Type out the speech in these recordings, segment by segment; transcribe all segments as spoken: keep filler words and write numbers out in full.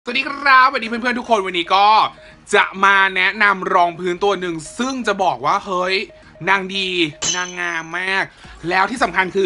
สวัสดีครับสวัสดีเพื่อนๆทุกคนวันนี้ก็จะมาแนะนำรองพื้นตัวหนึ่งซึ่งจะบอกว่าเฮ้ยนางดีนางงามมากแล้วที่สำคัญคือ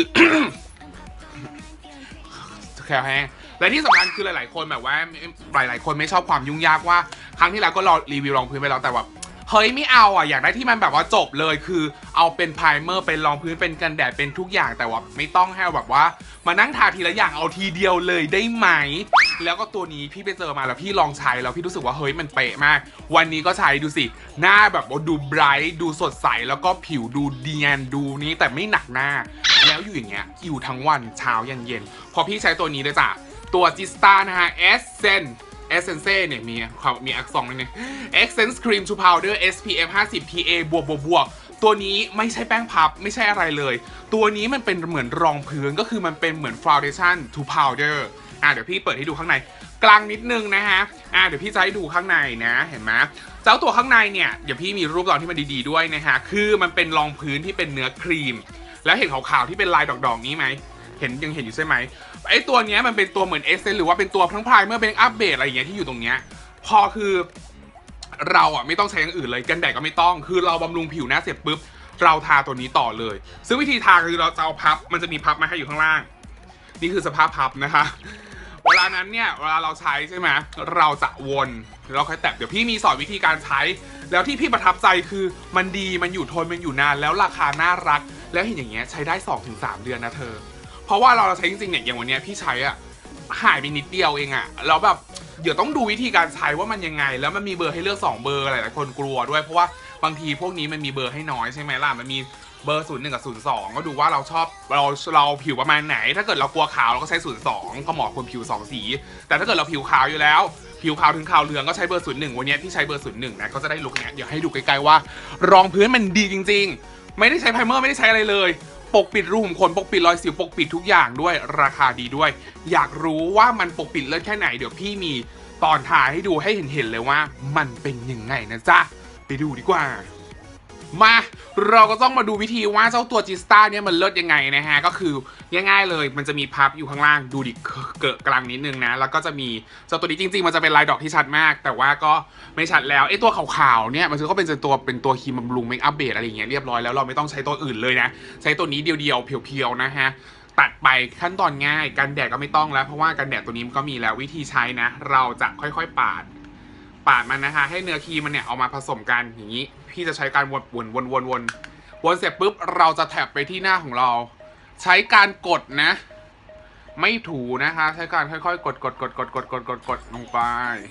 แค่แห้งและที่สำคัญคือหลายๆคนแบบว่าหลายๆคนไม่ชอบความยุ่งยากว่าครั้งที่แล้วก็รอรีวิวรองพื้นไปแล้วแต่ว่าเฮ้ยไม่เอาอ่ะอยากได้ที่มันแบบว่าจบเลยคือเอาเป็นไพรเมอร์เป็นรองพื้นเป็นกันแดดเป็นทุกอย่างแต่ว่าไม่ต้องให้แบบว่ามานั่งทาทีละอย่างเอาทีเดียวเลยได้ไหมแล้วก็ตัวนี้พี่ไปเจอมาแล้วพี่ลองใช้แล้วพี่รู้สึกว่าเฮ้ยมันเป๊ะมากวันนี้ก็ใช้ดูสิหน้าแบบว่าดูไบรท์ดูสดใสแล้วก็ผิวดูเนียนดูนี้แต่ไม่หนักหน้าแล้วอยู่อย่างเงี้ยอยู่ทั้งวันเช้ายันเย็นพอพี่ใช้ตัวนี้เลยจ้ะตัวจิสตานะฮะ Essence Essence เนี่ยมีความมีอักษรนึงเนี่ย Essence Cream to Powder เอส พี เอฟ ห้าสิบ พี เอ บวกบวกบวกตัวนี้ไม่ใช่แป้งพับไม่ใช่อะไรเลยตัวนี้มันเป็นเหมือนรองพื้นก็คือมันเป็นเหมือน Foundation to Powder อ่ะเดี๋ยวพี่เปิดให้ดูข้างในกลางนิดนึงนะฮะอ่ะเดี๋ยวพี่จะให้ดูข้างในนะเห็นไหมเจ้าตัวข้างในเนี่ยเดี๋ยวพี่มีรูปรองที่มันดีๆด้วยนะฮะคือมันเป็นรองพื้นที่เป็นเนื้อครีมแล้วเห็นขาวๆที่เป็นลายดอกๆนี้ไหมเห็นยังเห็นอยู่ใช่ไหมไอตัวเนี้ยมันเป็นตัวเหมือนเอเซนหรือว่าเป็นตัวทั้งพรายเมื่อเป็นอัปเดตอะไรอย่างเงี้ยที่อยู่ตรงเนี้ยพอคือเราอ่ะไม่ต้องใช้อย่างอื่นเลยกันแดดก็ไม่ต้องคือเราบำรุงผิวหน้าเสร็จปุ๊บเราทาตัวนี้ต่อเลยซึ่งวิธีทาคือเราจะเอาพับมันจะมีพับมาให้อยู่ข้างล่างนี่คือสภาพพับนะคะเวลานั้นเนี่ยเวลาเราใช้ใช่ไหมเราจะวนเราค่อยแตะเดี๋ยวพี่มีสอนวิธีการใช้แล้วที่พี่ประทับใจคือมันดีมันอยู่ทนมันอยู่นานแล้วราคาน่ารักแล้วเห็นอย่างเงี้ยใช้ได้ สองถึงสาม เดือนนะเธอเพราะว่าเราใช้จริงๆเนี่ยอย่างวันนี้พี่ใช้อ่ะหายไปนิดเดียวเองอ่ะแล้วแบบเดี๋ยวต้องดูวิธีการใช้ว่ามันยังไงแล้วมันมีเบอร์ให้เลือกสองเบอร์หลายๆคนกลัวด้วยเพราะว่าบางทีพวกนี้มันมีเบอร์ให้น้อยใช่ไหมล่ะมันมีเบอร์ศูนย์หนึ่งกับศูนย์สองก็ดูว่าเราชอบเราเราผิวประมาณไหนถ้าเกิดเรากลัวขาวเราก็ใช้ศูนย์สองก็เหมาะคนผิวสองสีแต่ถ้าเกิดเราผิวขาวอยู่แล้วผิวขาวถึงขาวเหลืองก็ใช้เบอร์ศูนย์หนึ่งวันนี้พี่ใช้เบอร์ศูนย์หนึ่งนะก็จะได้ลุคเนี้ยเดี๋ยวให้ดูใกล้ๆว่ารองพื้นมันดีจริงๆไม่ได้ใช้ไพรเมอร์ไม่ได้ใช้อะไรเลยปกปิดรูขุมขนปกปิดรอยสิวปกปิดทุกอย่างด้วยราคาดีด้วยอยากรู้ว่ามันปกปิดเลิศแค่ไหนเดี๋ยวพี่มีตอนถ่ายให้ดูให้เห็นๆเลยว่ามันเป็นยังไงนะจ๊ะไปดูดีกว่ามาเราก็ต้องมาดูวิธีว่าเจ้าตัวจิสตาเนี่ยมันเลิศยังไงนะฮะก็คือง่ายๆเลยมันจะมีพับอยู่ข้างล่างดูดิเกะกลางนิดนึงนะแล้วก็จะมีเจ้าตัวนี้จริงๆมันจะเป็นลายดอกที่ชัดมากแต่ว่าก็ไม่ชัดแล้วไอ้ตัวขาวๆเนี่ยมันก็เป็นตัวเป็นตัวครีมบำรุงเมคอัพเบสอะไรอย่างเงี้ยเรียบร้อยแล้วเราไม่ต้องใช้ตัวอื่นเลยนะใช้ตัวนี้เดียวๆเพียวๆนะฮะตัดไปขั้นตอนง่ายกันแดดก็ไม่ต้องแล้วเพราะว่ากันแดดตัวนี้มันก็มีแล้ววิธีใช้นะเราจะค่อยๆปาดปาดมันนะคะให้เนื้อครีมมันเนี่ยเอามาผสมกันอย่างนี้พี่จะใช้การวนวนวนวนวนวนเสร็จปุ๊บเราจะแท็บไปที่หน้าของเราใช้การกดนะไม่ถูนะคะใช้การค่อยๆกดกดกดกดกดกดกดกดลงไป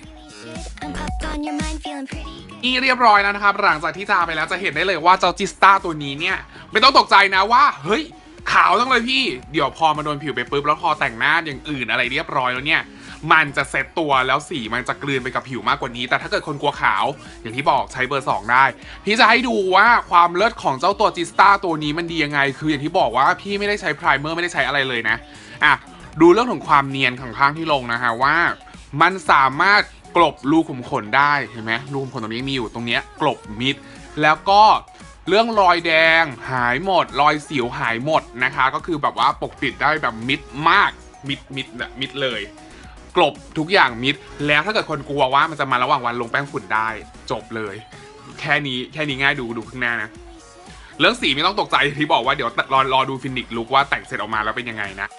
นี่เรียบร้อยแล้วนะครับหลังจากที่ทาไปแล้วจะเห็นได้เลยว่าเจ้าจิสตาตัวนี้เนี่ยไม่ต้องตกใจนะว่าเฮ้ยขาวจังเลยพี่เดี๋ยวพอมาโดนผิวไปปุ๊บแล้วพอแต่งหน้าอย่างอื่นอะไรเรียบร้อยแล้วเนี่ยมันจะเซตตัวแล้วสีมันจะกลืนไปกับผิวมากกว่านี้แต่ถ้าเกิดคนกลัวขาวอย่างที่บอกใช้เบอร์สองได้พี่จะให้ดูว่าความเลิศของเจ้าตัวจิสตาตัวนี้มันดียังไงคืออย่างที่บอกว่าพี่ไม่ได้ใช้ไพรเมอร์ไม่ได้ใช้อะไรเลยนะอ่ะดูเรื่องของความเนียนของข้างที่ลงนะฮะว่ามันสามารถกลบรูขุมขนได้เห็นไหมรูขุมขนตรงนี้มีอยู่ตรงเนี้ยกลบมิดแล้วก็เรื่องรอยแดงหายหมดรอยสิวหายหมดนะคะก็คือแบบว่าปกปิดได้แบบมิดมากมิดมิดแบบมิดเลยกลบทุกอย่างมิดแล้วถ้าเกิดคนกลัวว่ามันจะมาระหว่างวันลงแป้งฝุ่นได้จบเลยแค่นี้แค่นี้ง่ายดูดูข้างหน้านะเรื่องสีไม่ต้องตกใจที่บอกว่าเดี๋ยวรอรอดูฟินิกลุกว่าแต่งเสร็จออกมาแล้วเป็นยังไงนะ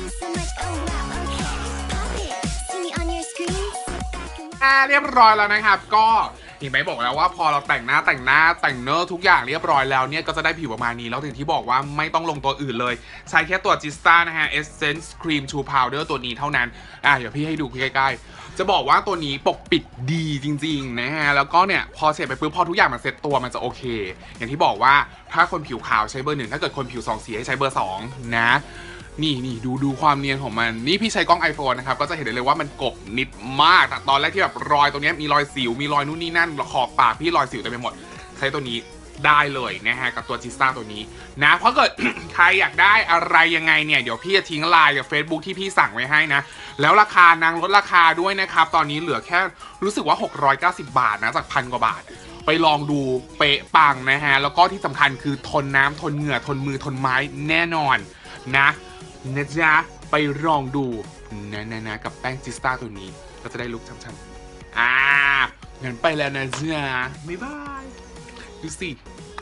เรียบร้อยแล้วนะครับก็อย่างไหมบอกแล้วว่าพอเราแต่งหน้าแต่งหน้าแต่งเนื้อทุกอย่างเรียบร้อยแล้วเนี่ยก็จะได้ผิวประมาณนี้แล้วถึงที่บอกว่าไม่ต้องลงตัวอื่นเลยใช้แค่ตัวจิสตานะฮะ Essence Cream to Powder ตัวนี้เท่านั้นอ่ะเดี๋ยวพี่ให้ดูใกล้ๆจะบอกว่าตัวนี้ปกปิดดีจริงๆนะฮะแล้วก็เนี่ยพอเสร็จไปปุ๊บพอทุกอย่างมันเสร็จตัวมันจะโอเคอย่างที่บอกว่าถ้าคนผิวขาวใช้เบอร์หนึ่งถ้าเกิดคนผิวสองสีให้ใช้เบอร์สองนะนี่นี่ดูดูความเนียนของมันนี่พี่ใช้กล้อง iPhone นะครับก็จะเห็นได้เลยว่ามันกบนิดมากแต่ตอนแรกที่แบบรอยตรงนี้มีรอยสิวมีรอยนู่นนี่นั่นขอบปากพี่รอยสิวเต็มไปหมดใช้ตัวนี้ได้เลยนะฮะกับตัวจิสตาตัวนี้นะเพราะเกิด ใครอยากได้อะไรยังไงเนี่ยเดี๋ยวพี่จะทิ้งไลน์กับ Facebook ที่พี่สั่งไว้ให้นะแล้วราคานางลดราคาด้วยนะครับตอนนี้เหลือแค่รู้สึกว่าหกร้อยเก้าสิบบาทนะจากพันกว่าบาทไปลองดูเป๊ะปังนะฮะแล้วก็ที่สำคัญคือทนน้ำทนเหงื่อทนมือทนไม้แน่นอนนะนะจ๊ะไปลองดูนะนะนะกับแป้งจิสตาตัวนี้ก็จะได้ลุกช้ำๆอ่างั้นไปแล้วนะจ๊ะบ๊ายบายดูสิ